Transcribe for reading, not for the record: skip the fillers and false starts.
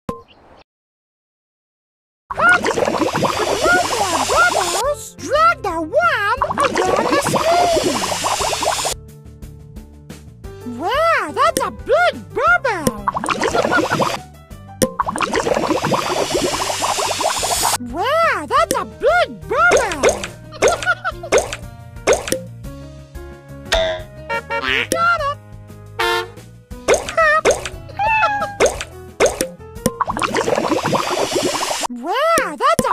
Bubbles, drag the wand around the screen. Wow, that's a big bubble. Wow, that's a big bubble. Got it. Wow, that's a